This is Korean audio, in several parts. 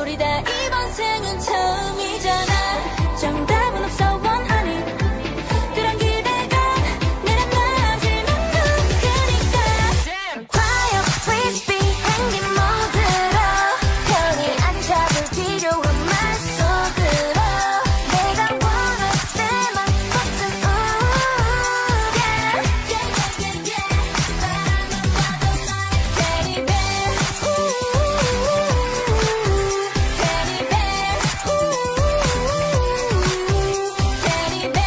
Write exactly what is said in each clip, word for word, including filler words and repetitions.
우리 다 이번 생은 처음이잖아. 정답은 없어 원하니 그런 기대가 내려놔지는 누구니까. 과연 please be 행긴 모드로 편히 안 잡을 필요한 말 속으로 내가 원할 때만 버튼 우 yeah yeah yeah yeah 바라만 봐도 나의 teddy bear teddy bear teddy bear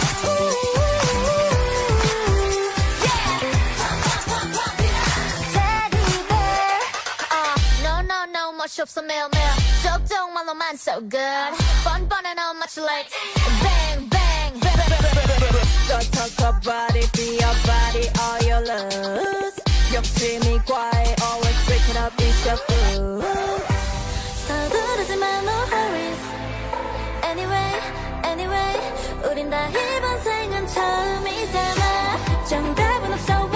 teddy bear uh, no no no 멋이 없어 매일매일 쪽쪽만 너만 so good 뻔뻔해 no much late bang bang So talk about it, be your body, all your lose. 욕심이 과해, always break it up, it's your food. 서두르지 마 no hurries anyway anyway 우린 다 이번 생은 처음이잖아. 정답은 없어